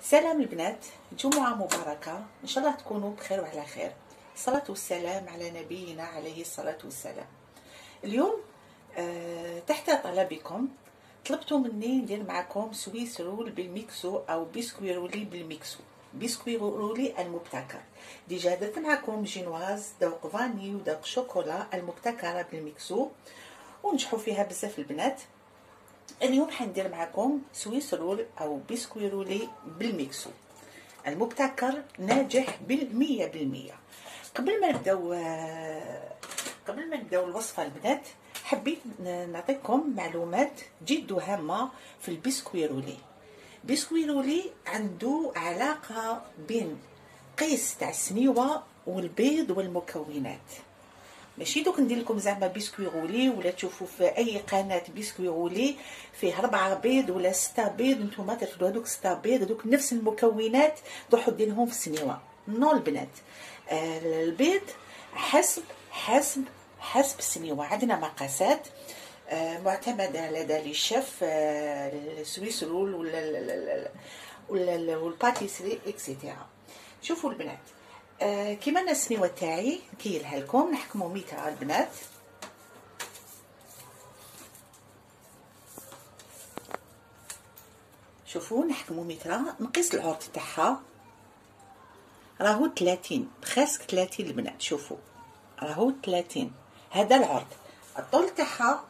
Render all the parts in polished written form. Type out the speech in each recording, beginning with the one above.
سلام البنات، جمعة مباركة إن شاء الله تكونوا بخير وعلى خير. الصلاة والسلام على نبينا عليه الصلاة والسلام. اليوم تحت طلبكم طلبتوا مني ندير معكم سويس رول بالميكسو أو بسكوي رولي بالميكسو. بسكوي رولي المبتكر ديجا درت معكم جينواز ذوق فاني وذوق شوكولا المبتكرة بالميكسو ونجحوا فيها بزاف البنات. اليوم حندير معكم سويس رول او بسكوي رولي بالميكسو المبتكر ناجح ب100%. قبل ما نبداو الوصفه البنات، حبيت نعطيكم معلومات جد هامه في البسكوي رولي. بسكوي رولي عنده علاقه بين قيس تاع السنيوه والبيض والمكونات. ماشي دوك ندير لكم زعما بسكوي غولي ولا تشوفوا في اي قناه بسكوي غولي فيه 4 بيض ولا 6 بيض نتوما ترفدوا هذوك 6 بيض دوك نفس المكونات تروحوا ديرهم في السنيوه. نو البنات، البيض حسب السنيوه. عندنا مقاسات معتمده على لدى الشيف السويس رول ولا والباتيسري اكسيتيرا. شوفوا البنات، كيما انا السنيوه تاعي نكيلها لكم نحكموا متر البنات. شوفوا نحكموا متر، نقيس العرض تاعها راهو 30 خاسك 30 البنات. شوفوا راهو 30 هذا العرض. الطول تاعها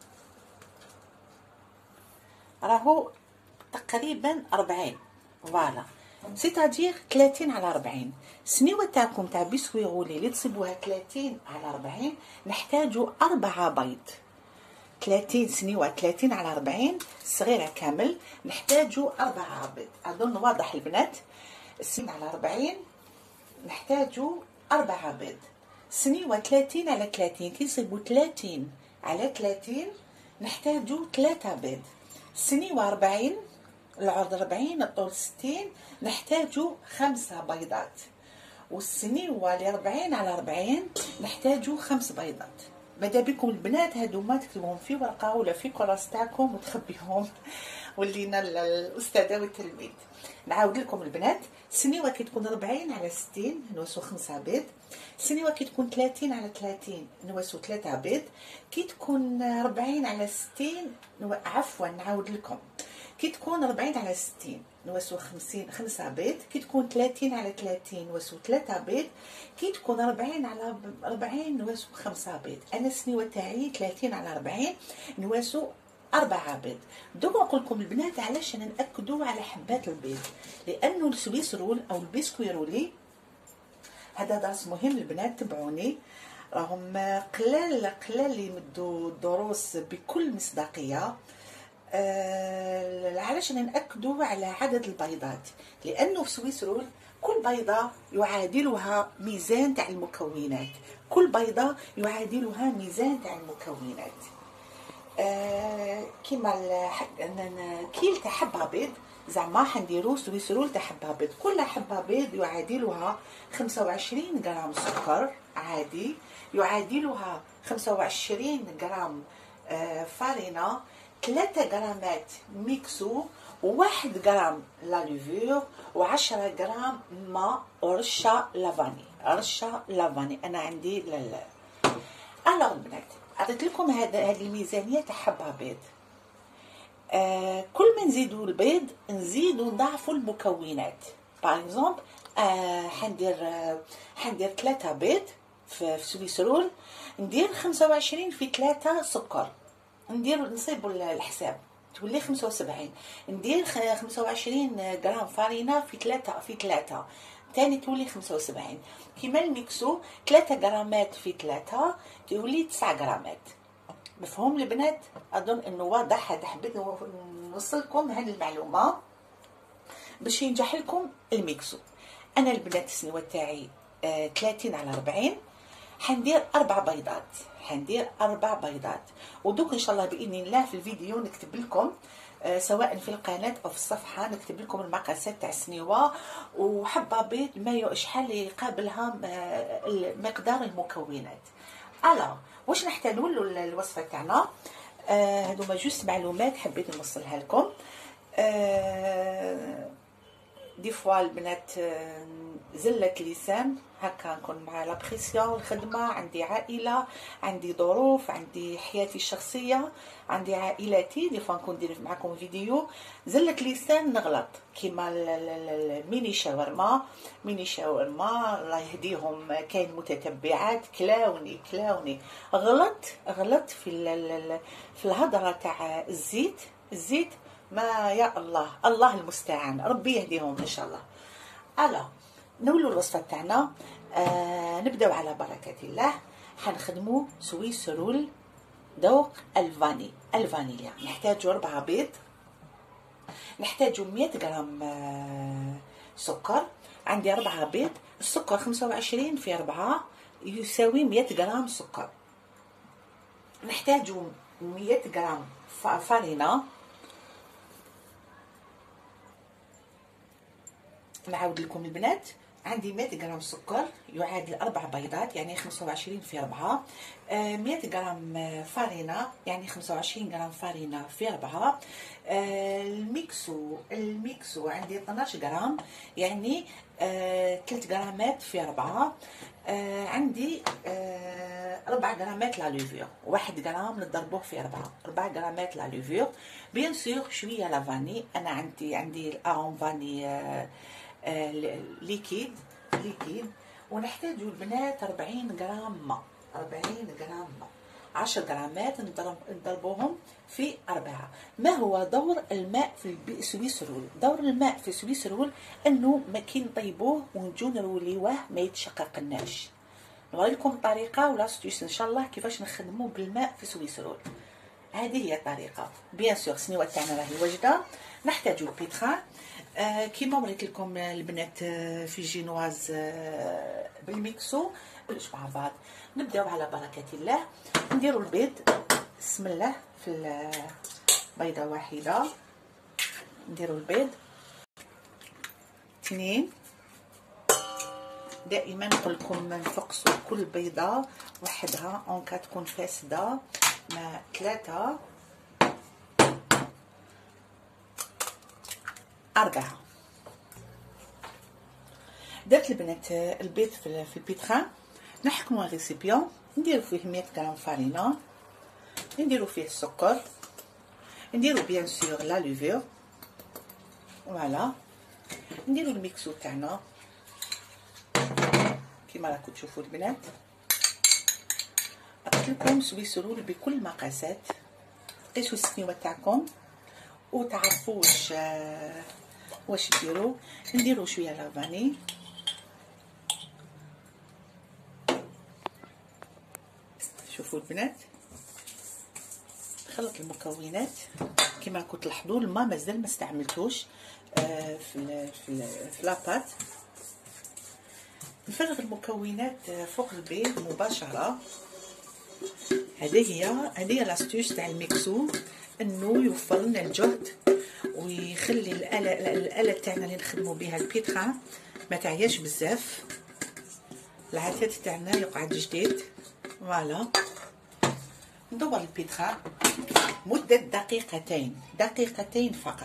راهو تقريبا 40 فوالا، سيتادير 30 على 40. السنيوه تاعكم تاع بسكوي غولي اللي تصيبوها 30 على 40 نحتاجوا 4 بيض. 30 سنيوه 30 على 40 صغيره كامل نحتاجوا 4 بيض. اظن واضح البنات. السنيوه على 40 نحتاجوا 4 بيض. سنيوه 30 على 30 كي يصيبوا 30 على 30 نحتاجوا 3 بيض. سنيوه 40 العرض 40 الطول 60 نحتاجوا 5 بيضات. والسنيوه ل 40 على 40 نحتاجوا 5 بيضات. ماذا بكم البنات هادو ما تكتبوهم في ورقه ولا في كراس تاعكم وتخبيهم ولينا الاستاذه والتلميذ. نعاود لكم البنات، السنيوه كي تكون 40 على 60 نواسو 5 بيض. السنيوه كي تكون 30 على 30 نواسو 3 بيض. كي تكون 40 على 60 عفوا نعاود لكم، كي تكون 40 على 60 نواسو 5 بيض. كي تكون 30 على 30 نواسو 3 بيض. كي تكون 40 على 40 نواسو 5 بيض. انا السنيوه تاعي 30 على 40 نواسو 4 بيض. دوك نقول لكم البنات علاش انا ناكدوا على حبات البيض، لانه السويس رول او البسكوي رولي هذا درس مهم البنات. تبعوني راهم قلال اللي يمدوا الدروس بكل مصداقيه. علاش ناكدوا على عدد البيضات؟ لانه في سويس رول كل بيضه يعادلها ميزان تاع المكونات. كل بيضه يعادلها ميزان تاع المكونات. كيما كيل تاع حبه بيض زعما حنديرو سويس رول تاع حبه بيض. كل حبه بيض يعادلها 25 غرام سكر عادي، يعادلها 25 غرام فارينه، 3 غرامات ميكسو، و1 غرام لاليفور، و10 غرام ماء، ورشه لافاني. انا عندي الوغ البنات عطيت لكم هذه الميزانيه تاع حبه بيض. كل ما نزيدوا البيض نزيدوا نضاعفوا المكونات. باغ اكزومبل حندير 3 بيض في سويس رول، ندير 25 في 3 سكر، نصيبوا الحساب تولي 75. ندير 25 غرام فارينه في 3 تاني تولي 75. كيما الميكسو 3 غرامات في 3 تولي 9 غرامات. مفهوم البنات؟ اظن انه واضح. هذا حبيت نوصلكم هذه المعلومه باش ينجح لكم الميكسو. انا البنات السنوه تاعي 30 على 40 حندير 4 بيضات. ودوك ان شاء الله باذن الله في الفيديو نكتب لكم سواء في القناه او في الصفحه نكتب لكم المقاسات تاع السنيوه وحبه بيض ما شحال يقابلها مقدار المكونات. واش نحتاجوا الوصفه تاعنا؟ هذوما جوست معلومات حبيت نوصلها لكم. دي فوا البنات زلة لسان هكا، نكون مع لا بريسيون الخدمه، عندي عائله، عندي ظروف، عندي حياتي الشخصيه، عندي عائلتي. دي فوا نكون ندير معكم فيديو زلة لسان نغلط، كيما الميني شاورما. ميني شاورما الله يهديهم، كاين متتبعات كلاوني غلط في الهضره تاع الزيت ما يا الله المستعان، ربي يهديهم ان شاء الله. الا نولوا الوصفه تاعنا. نبداو على بركه الله. حنخدموا سويس رول ذوق الفانيليا. نحتاجوا 4 بيض، نحتاجوا 100 غرام سكر. عندي 4 بيض، السكر 25 في 4 يساوي 100 غرام سكر. نحتاجوا 100 غرام فارينه. نعاود لكم البنات، عندي 100 غرام سكر يعادل 4 بيضات، يعني 25 في 4. 100 غرام فارينة، يعني 25 غرام فارينة في 4. الميكسو عندي 12 غرام، يعني 3 غرامات في 4. عندي 4 غرامات لا لوفور، 1 غرام نضربوه في 4 غرامات لا لوفور. بيان سور شويه لا فاني، انا عندي الارون فاني ليكيد. ونحتاجوا البنات 40 غرام ماء، 10 غرامات نضربوهم في 4. ما هو دور الماء في السويس رول؟ دور الماء في السويس رول انه ما كي نطيبوه ونجو نروليوه ما يتشققناش. نوريلكم الطريقه ولا ستيوس ان شاء الله كيفاش نخدموا بالماء في السويس رول. هذه هي الطريقه. بيان سور السنيوه تاعنا راهي واجده. نحتاجوا البيتخا كيما وريت لكم البنات في جينواز بالميكسو مع بعض. نبداو على بركه الله. نديروا البيض، بسم الله، في بيضه واحده. نديروا البيض 2. دائما نقول لكم نفقسوا كل بيضه وحدها اونكا تكون فاسده. 3 4. درت البنات البيض في البيتخان. نحكموا الريسيبيون، نديروا فيه 100 غرام فارينه، نديروا فيه السكر، نديروا بيان سور لا لوفور. فوالا نديروا الميكسو تاعنا كيما راكم تشوفوا البنات. قلت لكم سويس رول بكل المقاسات. قيسوا السنيوه تاعكم وتعرفوا واش ديروا. نديروا شويه لافاني، شوفوا البنات. نخلط المكونات كما راكم تلاحظوا. الماء مازال ما استعملتوش في لاباط. نفرغ المكونات فوق البيض مباشره. هذه هي لاستيوس تاع الميكسو، انه يوفر لنا الجهد ويخلي الاله تاعنا اللي نخدموا بها البيتخا ما تعياش بزاف، العدد تاعنا يقعد جديد. فوالا ندور البيتخا مده دقيقتين فقط.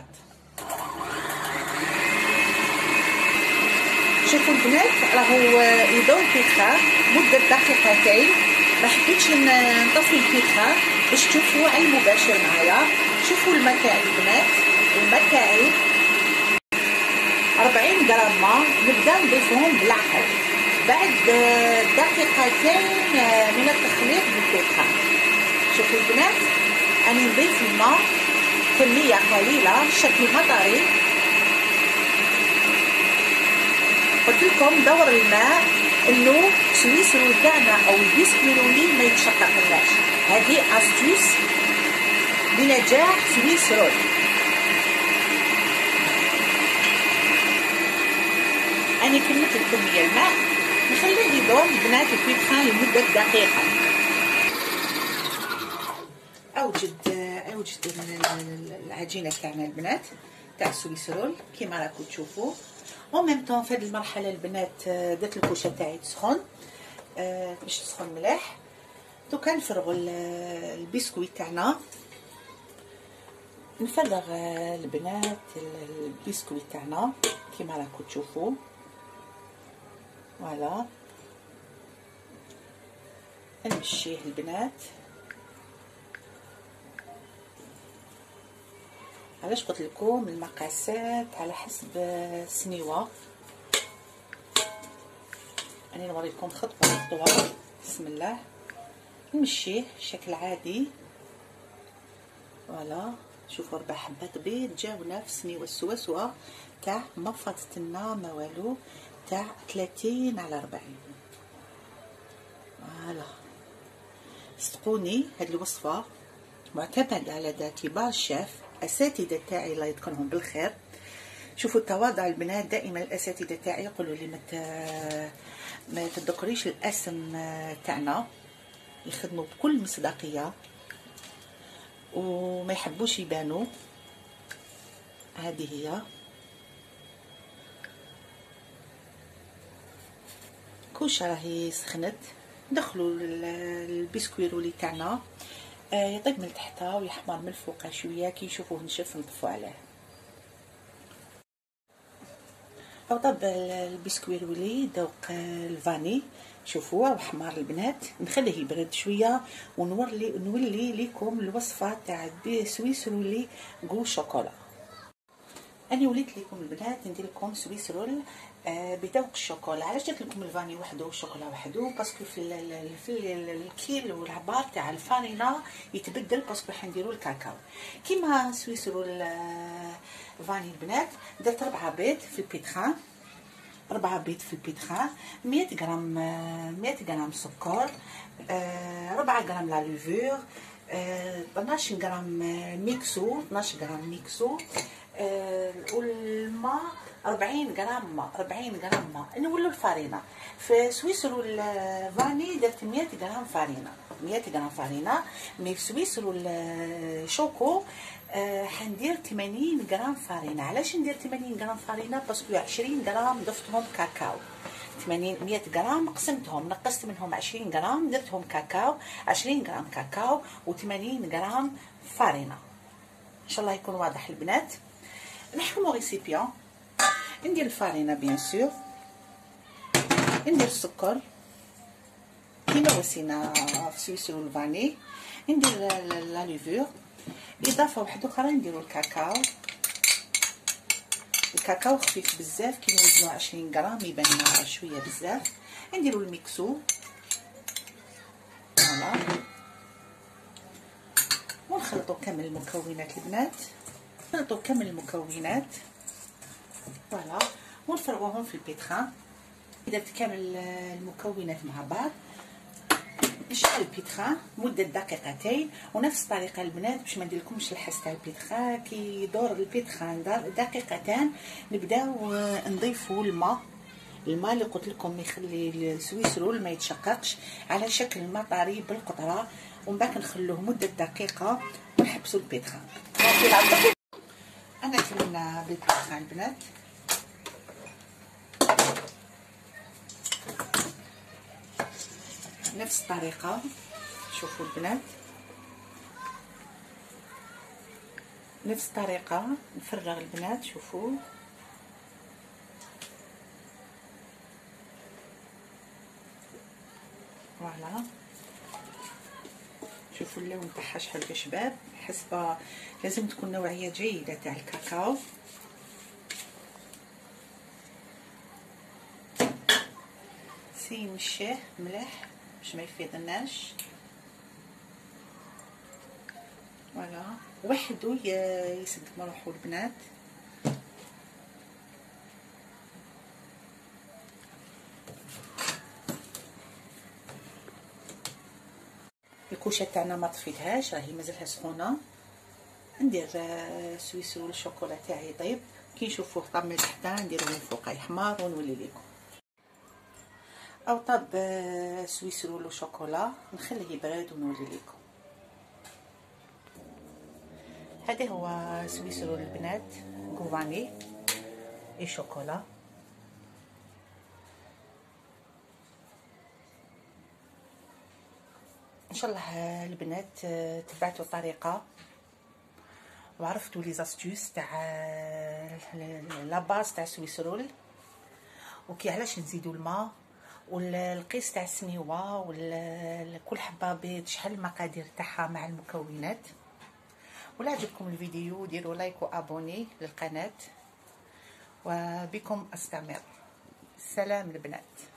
شوفوا البنات راهو يدور البيتخا مده دقيقتين. ما حبيتش نطفي البيتخا باش تشوفوا على المباشر معايا. شوفوا الماء تاعي البنات، الماء تاعي 40 غرام ماء. نبدا نضيفهم بالعقل بعد دقيقتين من التخليط بالبيتخا. شوفوا البنات، انا نضيف الماء كميه قليله شكل مطري. قلت لكم دور الماء انه سويس رول تاعنا او البسكوي رولي ما يتشققناش. هذه استيوس لنجاح سويس رول. انا كملت الكميه الماء، نخليه يدور البنات البيتخان لمده دقيقه. اوجد العجينه تاعنا البنات تاع سويس رول كيما راكم تشوفوا. وميم طون في هذه المرحله البنات درت الكوشه تاعي تسخن باش تسخن مليح. دوكا نفرغوا البسكويت تاعنا. نفرغ البنات البسكويت تاعنا كيما راكم تشوفوا. فوالا نمشيه البنات. علاش قلت لكم المقاسات على حسب السنيوه. انا نوريكم خطوه خطوه. بسم الله. نمشيه بشكل عادي. فوالا شوفوا 4 حبات بيض جاونا في السنيوه السواسوه تاع ما فاتت لنا ما والو تاع 30 على 40. فوالا صدقوني هاد الوصفه معتمده على كبار الشيف اساتذه تاعي الله يذكرهم بالخير. شوفوا التواضع البنات، دائما الاساتذه تاعي يقولوا لي ما تذكريش الاسم تاعنا، يخدموا بكل مصداقيه وما يحبوش يبانوا. هذه هي كوشه راهي سخنت. ندخلوا البسكويت رولي تاعنا يطيب من تحتها ويحمر من الفوق شويه. كي نشوفوه نشف نطفو عليه. او طب البسكويت رولي ذوق الفاني. شوفوا وحمار البنات. نخليه يبرد شويه ونولي لكم الوصفه تاع السويس رولي غو شوكولا. انا وليت لكم البنات ندير لكم سويس رول بذوق الشوكولا. علاش درت لكم الفاني وحده والشوكولا وحده؟ باسكو في الكيلو والعبار تاع الفارينه يتبدل، باسكو حنديروا الكاكاو. كيما سويس رول فاني البنات درت 4 بيض في البيتخان، 4 بيض في البيتخان، 100 غرام سكر، 4 غرام لا ليفور، 12 غرام ميكسو، 12 غرام ميكسو، والماء 40 غرام ماء، 40 غرام ماء. نولوا الفارينه في سويسرو الفاني درت 100 غرام فارينه، 100 غرام فارينه. مي في سويسرو الشوكو حندير 80 غرام فارينه. علاش ندير 80 غرام فارينه؟ باسكو 20 غرام ضفتهم كاكاو. 100 غرام قسمتهم، نقصت منهم 20 غرام درتهم كاكاو، 20 غرام كاكاو و80 غرام فارينه. ان شاء الله يكون واضح البنات. نحكمو ريسيبيون، ندير الفارينه بيان سور، ندير السكر كيما وصينا في سويسرو الفاني، ندير لا ليفور. اضافه واحده اخرى نديرو الكاكاو. الكاكاو خفيف بزاف كي نوزنو 20 غرام يبان شويه بزاف. نديرو الميكسو. فوالا ونخلطو كامل المكونات البنات، نخلطو كامل المكونات. فوالا ونفرغوهم في البيتخان. درت كامل المكونات مع بعض. نشعل البيتخان مده دقيقتين. ونفس الطريقه البنات باش ما نديرلكمش الحس تاع البيتخان كي يدور البيتخان دقيقتين نبداو نضيفوا الماء اللي قلت لكم يخلي السويس رول ما يتشققش على شكل المطاري بالقطره، ومن بعد نخلوه مده دقيقه ونحبسوا البيتخان. انا كملنا بالبيتخان البنات. نفس الطريقه شوفوا البنات، نفس الطريقه نفرغ البنات. شوفوا فوالا شوفوا اللون تاعها شحال شباب. حسبه لازم تكون نوعيه جيده تاع الكاكاو. نمشيه مليح باش ما يفيضناش. فوالا وحدو يسد مروحو البنات. الكوشه تاعنا ما طفيتهاش راهي مازالها سخونه. ندير سويسرو الشوكولا تاعي طيب كي نشوفوه طاب من تحت نديرو من فوق يحمر ونولي لكم. او طاب سويسرو لو شوكولا نخليه يبرد ونولي لكم. هذا هو سويسرو البنات غوفاني اي شوكولا. ان شاء الله البنات تبعتوا الطريقه وعرفتوا لي زاستيوس تاع لا باز تاع سويسرول، وكي علاش نزيدوا الماء والقيس تاع السنيوه وكل حبه بيض شحال المقادير تاعها مع المكونات. ولا عجبكم الفيديو ديروا لايك وابوني للقناه، وبكم استمر. سلام البنات.